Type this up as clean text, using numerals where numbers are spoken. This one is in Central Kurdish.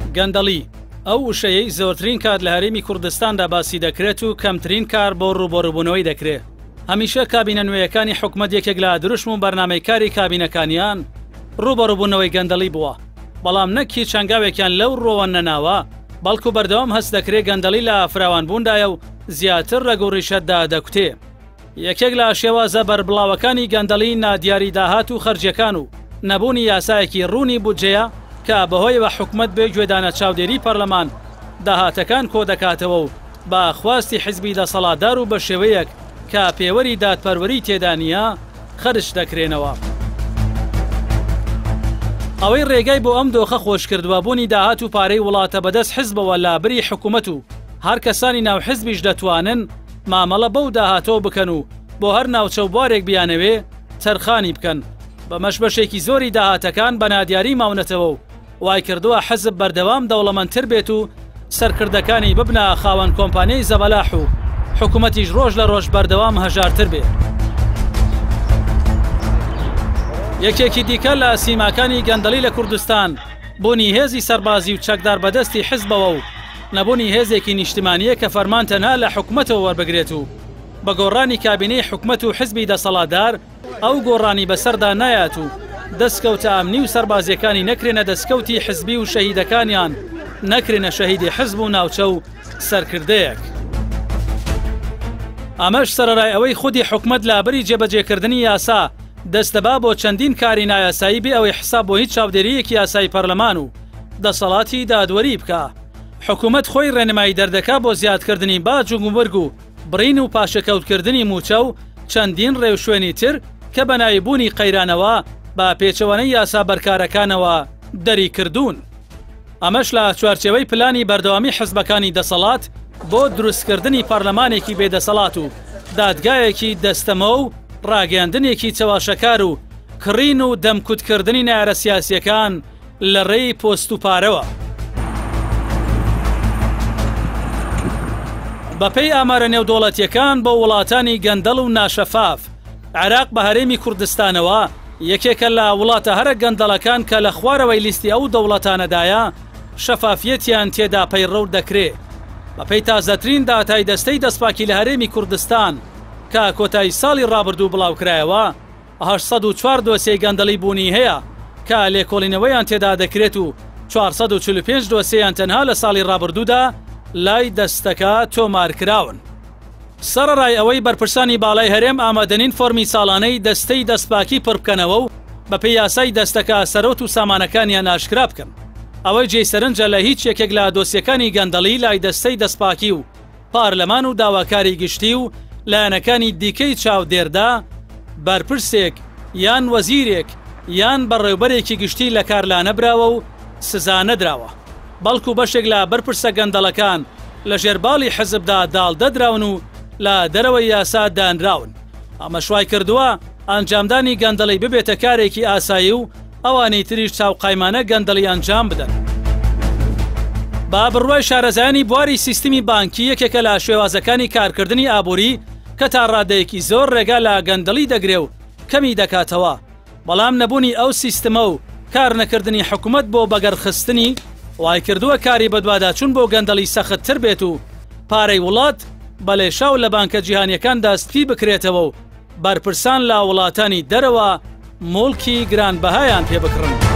گەندەڵی ئەو وشەیەی زۆرترین کار لە هەرێمی کوردستاندا باسی دەکرێت و کەمترین کار بۆ ڕووبەڕووبوونەوەی دەکرێت. هەمیشە کابینە نوێیەکانی حکومەت یەکێک لە دروشم و بەرنامەی کاری کابینەکانیان ڕووبەڕووبوونەوەی گەندەڵی بووە، بەڵام نەکی چەنگاوێکیان لەو ڕۆوە نەناوە، بەڵکو بەردەوام هەست دەکرێت گەندەڵی لە فراوانبووندایە و زیاتر ڕێگ و ڕیشەتدا دەکوتێ. یەکێک لە شێوازە بەربڵاوەکانی گەندەڵی نادیاری داهات و خەرجیەکان و نەبوونی یاسایەکی ڕوونی بودجەیە کە بەهۆیەوە حکومەت بێ گوێدانە چاودێری پەرلەمان داهاتەکان کۆ دەکاتەوە و بە خواستی حیزبی دەسەڵاتدار و بە شێوەیەک کە پێوەری دادپەروەری تێدا نیە خەرج دەکرێنەوە. ئەوەی ڕێگای بۆ ئەم دۆخە خۆش کردووە بوونی داهات و پارەی وڵاتە بەدەست حیزبەوە لە بری حکومەت و هەر کەسانی ناو حیزبیش دەتوانن مامەڵە بەو داهاتەوە بکەن و بۆ هەر ناوچە و بوارێک بیانەوێ تەرخانی بکەن. بەمەش بەشێکی زۆری داهاتەکان بە نادیاری ماونەتەوە و وای کردووە حەزب بەردەوام دەوڵەمەندتر بێت و سەرکردەکانی ببنە خاوەن کۆمپانیای زەبەلاح و حکومەتیش ڕۆژ لە ڕۆژ بەردەوام هەژارتر بێ. یەکێکی دیکە لە سیماکانی گەندەڵی لە کوردستان بوونی هێزی سەربازی و چەکدار بەدەستی حیزبەوە و نەبوونی هێزێکی نیشتیمانیە کە فەرمان تەنها لە حکومەتەوە وەربگرێت و بە گۆڕانی کابینەی حکومەت و حیزبی دەسەڵاتدار ئەو گۆڕانی بەسەردا نایات و دەستکەوتە ئەمنی و سەربازیەکانی نەکرێنە دەستکەوتی حیزبی و شەهیدەکانیان نەکرێنە شەهیدی حیزب و ناوچە و سەرکردەیەک. ئەمەش سەرەڕای ئەوەی خودی حکومەت لابەری جێبەجێکردنی یاسا دەستەبا بۆ چەندین کاری نایاسایی بێ ئەوەی حساب بۆ هیچ چاودێریەکی یاسای پەرلەمان و دەسەڵاتی دادوەری بکە. حکومەت خۆی ڕێنمایی دەردەکا بۆ زیادکردنی باج و گومرگ و بڕین و پاشەکەوتکردنی موچە و چەندین ڕێوشوێنی تر کە بە نایبوونی قەیرانەوە بە پێچەوانەی یاسا بەرکارەکانەوە دەری کردوون. ئەمەش لە چوارچێوەی پلانی بەردەوامی حزبەکانی دەسەڵات بۆ دروستکردنی پەرلەمانێکی بێدەسەڵات و دادگایەکی دەستەمە و ڕاگەاندنێکی چەواشەکار و کڕین و دەمکوتکردنی نایارە سیاسیەکان لە ڕێی پۆست و پارەوە. بەپێی ئامارە نێودوڵەتیەکان بۆ وڵاتانی گەندەڵ و ناشەفاف، عێراق بە هەرێمی کوردستانەوە یەکێکە لە وڵاتە هەرە گەندەڵەکان کە لە خوارەوەی لیستی ئەو دەوڵەتانەدایە شەفافیەتیان تێدا پەیڕەو دەکرێت. بەپێی تازەترین داتای دەستەی دەستپاکی لە هەرێمی کوردستان کە کۆتایی ساڵی ڕابردوو بڵاوکرایەوە 804 دۆسیەی گەندەڵی بوونی هەیە کە لێکۆڵینەوەیان تێدا دەکرێت و 445 دۆسیەیان تەنها لە ساڵی ڕابردوودا لای دەستەکە تۆمارکراون. سەرەڕای ئەوەی بەرپرسانی باڵای هەرێم ئامادەنین فۆرمی ساڵانەی دەستەی دەستپاکی پڕبکەنەوە و بەپێی یاسای دەستەکە سەرۆت و سامانەکانیان ئاشکرا بکەن. ئەوەی جێسەرنجە لە هیچ یەکێک لە دۆسیەکانی گەندەڵی لای دەستەی دەستپاکی و پارلەمان و داواکاری گشتی و لایەنەکانی دیکەی چاودێردا بەرپرسێک یان وەزیرێک یان بەڕێوبەرێکی گشتی لە کارلانە براوە و سزا نەدراوە، بەڵکو بەشێک لە بەرپرسە گەندەڵەکان لە ژێرباڵی حزبدا داڵدەدراون و لە دەرەوەی یاسا دانراون. ئەمە شوای کردووە ئەنجامدانی گەندەڵی ببێتە کارێکی ئاسایی و ئەوانەی تریش چاوقایمانە گەندەڵی ئەنجام بدەن. با بڕوای شارەزایانی بواری سیستمی بانکی یەکێکە لە شێوازەکانی کارکردنی ئابووری کە تا ڕادەیەکی زۆر ڕێگا لە گەندەڵی دەگرێ و کەمی دەکاتەوە، بەڵام نەبوونی ئەو سیستمە و کار نەکردنی حکومت بۆ بەگەرخستنی وای کردووە کاری بەدواداچوون بۆ گەندەڵی سەختتر بێت و پارەی وڵات بە لێشاو لە بانکە جیهانیەکان دەستپی بکرێتەوە و بەرپرسان لە وڵاتانی دەرەوە مڵکی گرانبەهایان پێ بکڕن.